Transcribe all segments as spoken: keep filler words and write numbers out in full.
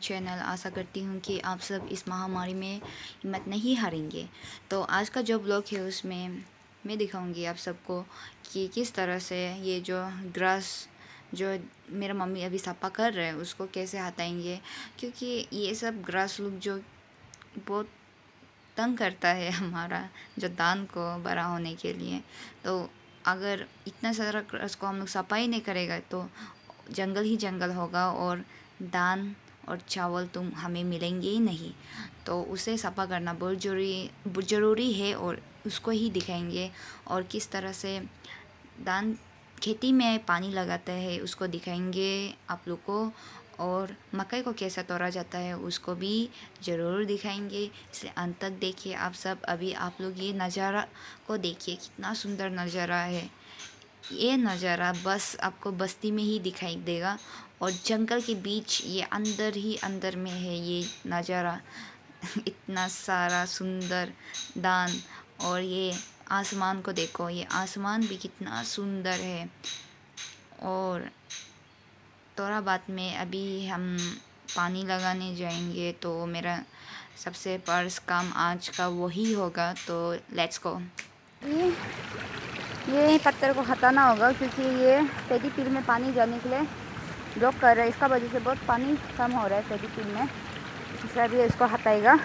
Channel. आशा करती हूँ कि आप सब इस महामारी में हिम्मत नहीं हारेंगे। तो आज का जो ब्लॉग है उसमें मैं दिखाऊंगी आप सबको कि किस तरह से ये जो ग्रास जो मेरा मम्मी अभी सफा कर रहे हैं उसको कैसे हटाएंगे, क्योंकि ये सब ग्रास लुक जो बहुत तंग करता है हमारा जो दान को बड़ा होने के लिए। तो अगर इतना सारा ग्रास को हम लोग सफाई नहीं करेगा तो जंगल ही जंगल होगा और दान और चावल तुम हमें मिलेंगे ही नहीं। तो उसे सफा करना बहुत जरूरी ज़रूरी है और उसको ही दिखाएंगे। और किस तरह से दान खेती में पानी लगाते हैं उसको दिखाएंगे आप लोग को। और मकई को कैसा तोड़ा जाता है उसको भी ज़रूर दिखाएंगे। इसे अंत तक देखिए आप सब। अभी आप लोग ये नज़ारा को देखिए, कितना सुंदर नज़ारा है। ये नज़ारा बस आपको बस्ती में ही दिखाई देगा और जंगल के बीच ये अंदर ही अंदर में है ये नज़ारा। इतना सारा सुंदर दान। और ये आसमान को देखो, ये आसमान भी कितना सुंदर है। और थोड़ा बाद में अभी हम पानी लगाने जाएंगे तो मेरा सबसे फर्स्ट काम आज का वही होगा। तो लेट्स गो। ये ये पत्थर को हटाना होगा क्योंकि ये पैडी फील्ड में पानी जाने के लिए ब्लॉक कर रहा है। इसका वजह से बहुत पानी कम हो रहा है पैडी फील्ड में, इसलिए अभी इसको हटाएगा।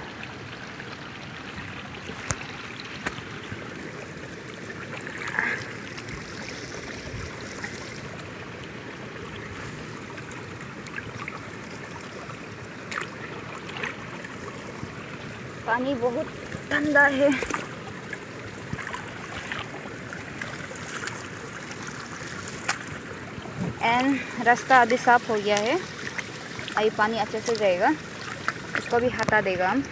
पानी बहुत ठंडा है। एंड रास्ता अभी साफ हो गया है, अभी पानी अच्छे से जाएगा, इसको भी हटा देगा हम।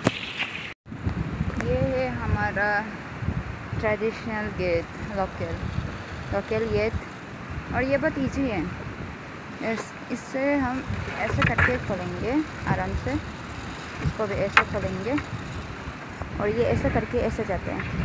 ये है हमारा traditional gate, local local gate. और ये बहुत इजी है, इस इससे हम ऐसे करके खोलेंगे आराम से, इसको भी ऐसे खोलेंगे और ये ऐसे करके ऐसे जाते हैं।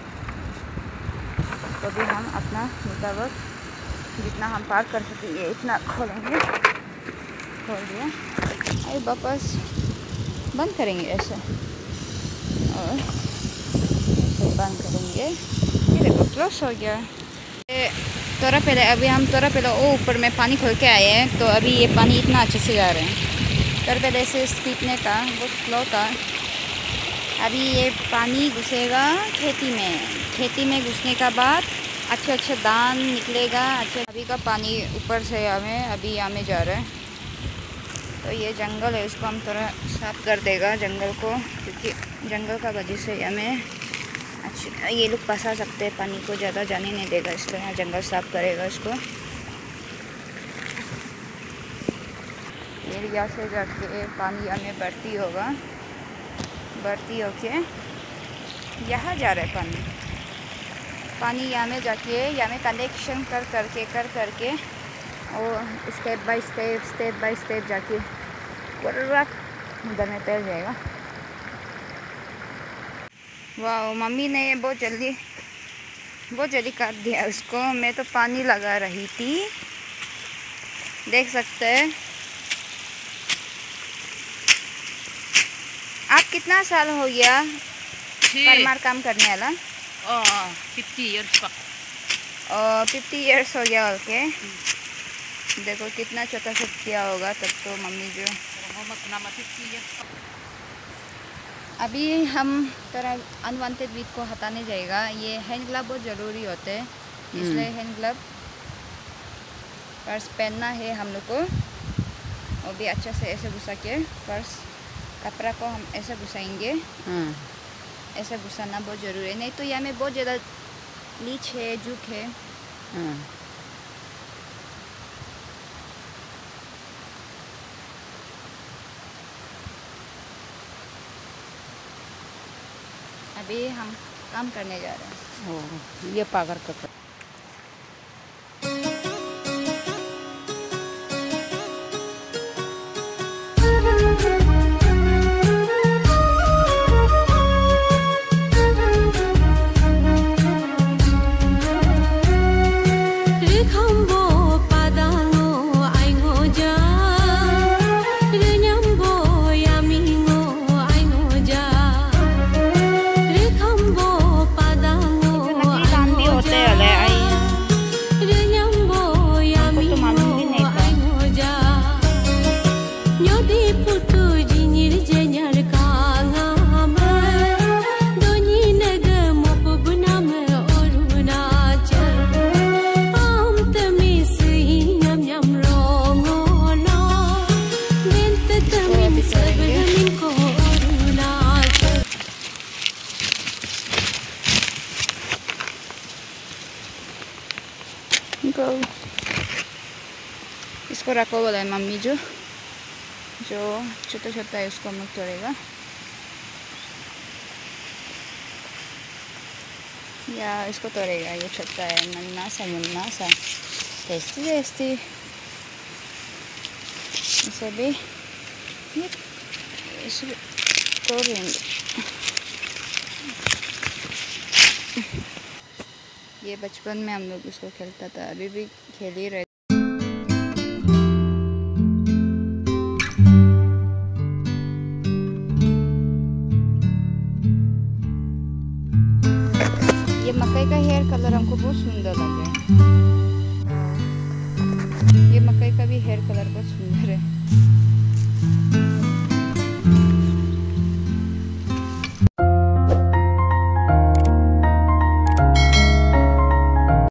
इसको भी हम अपना मुताबिक जितना हम पार कर सकेंगे इतना खोलेंगे। खोल दिया और वापस बंद करेंगे ऐसे और ऐसे बंद करेंगे। ये देखो क्लोज हो गया। थोड़ा पहले अभी हम थोड़ा पहले वो ऊपर में पानी खोल के आए हैं, तो अभी ये पानी इतना अच्छे से जा रहे हैं। थोड़ा पहले से स्पीड में था, बहुत स्लो था। अभी ये पानी घुसेगा खेती में, खेती में घुसने का बाद अच्छे अच्छे दान निकलेगा। अच्छे अभी का पानी ऊपर से हमें अभी यहाँ में जा रहा है। तो ये जंगल है, इसको हम थोड़ा साफ कर देगा जंगल को, क्योंकि जंगल का वजह से हमें अच्छे ये लोग फंसा सकते हैं, पानी को ज़्यादा जाने नहीं देगा, इसलिए यहाँ जंगल साफ करेगा इसको। ये यहाँ से जाके पानी हमें बढ़ती होगा, बढ़ती होके यहाँ जा रहा है पानी। पानी यहाँ में जाके यहाँ में कलेक्शन कर करके कर करके और step by step step by step जाके पूरा उधर में तैर जाएगा। वाह, मम्मी ने बहुत जल्दी बहुत जल्दी काट दिया उसको। मैं तो पानी लगा रही थी, देख सकते हैं। आप कितना साल हो गया परमार काम करने वाला? फिफ्टी इयर्स का फिफ्टी इयर्स हो गया। ओके, देखो कितना छोटा सा किया होगा तब तो मम्मी जो। अभी हम तरह अनवांटेड वीड को हटाने जाएगा। ये हैंड ग्लव बहुत ज़रूरी होते हैं, इसलिए हैंड ग्लव फर्स्ट पहनना है हम लोग को। और भी अच्छा से ऐसे घुसा के फर्स्ट कपड़ा को हम ऐसे घुसाएंगे। ऐसे घुसाना बहुत ज़रूरी है, नहीं तो यहाँ में बहुत ज़्यादा लीच है, जुक है। अभी हम काम करने जा रहे हैं। ये पागर का Hãy subscribe cho kênh Ghiền Mì Gõ để không bỏ lỡ इनको इसको रखो बोला है मम्मी, जो जो छोटा छोटा है उसको मत तोड़ेगा, या इसको तोड़ेगा, ये छोटा है नन्ना सा मुन्ना सा, टेस्टी टेस्टी। इसे भी ये इसे तोड़ लेंगे। ये बचपन में हम लोग इसको खेलता था, अभी भी खेल ही रहे। ये मकई का हेयर कलर हमको बहुत सुंदर लग रहा है। ये मकई का भी हेयर कलर बहुत सुंदर है।